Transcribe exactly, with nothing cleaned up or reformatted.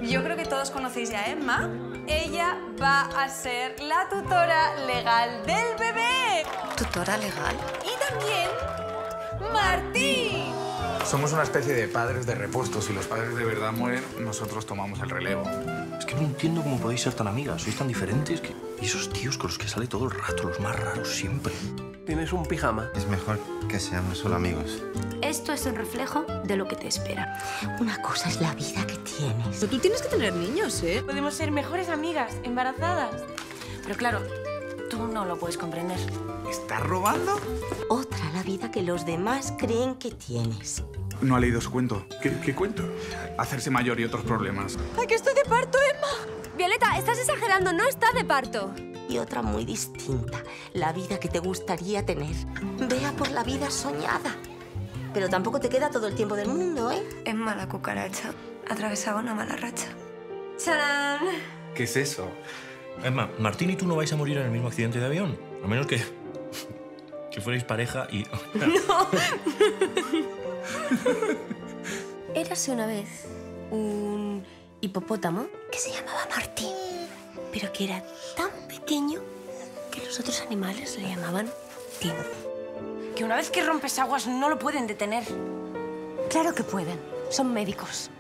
Yo creo que todos conocéis ya a Emma. Ella va a ser la tutora legal del bebé. ¿Tutora legal? Y también Martín. Somos una especie de padres de repuesto. Si los padres de verdad mueren, nosotros tomamos el relevo. Es que no entiendo cómo podéis ser tan amigas. Sois tan diferentes que... Y esos tíos con los que sale todo el rato, los más raros siempre. ¿Tienes un pijama? Es mejor que seamos solo amigos. Esto es un reflejo de lo que te espera. Una cosa es la vida que tienes. Pero tú tienes que tener niños, ¿eh? Podemos ser mejores amigas, embarazadas. Pero claro, tú no lo puedes comprender. ¿Estás robando? Otra la vida que los demás creen que tienes. No ha leído su cuento. ¿Qué, qué cuento? Hacerse mayor y otros problemas. ¡Ay, que estoy de parto, Emma! Violeta, estás exagerando, no está de parto. Y otra muy distinta, la vida que te gustaría tener. Vea por la vida soñada. Pero tampoco te queda todo el tiempo del mundo, ¿eh? Emma la cucaracha atravesaba una mala racha. ¡Chán! ¿Qué es eso? Emma, Martín y tú no vais a morir en el mismo accidente de avión. A menos que... que fuerais pareja y... ¡No! Érase una vez un hipopótamo que se llamaba Martín, pero que era tan pequeño que los otros animales le llamaban Tim. Que una vez que rompes aguas no lo pueden detener. Claro que pueden. Son médicos.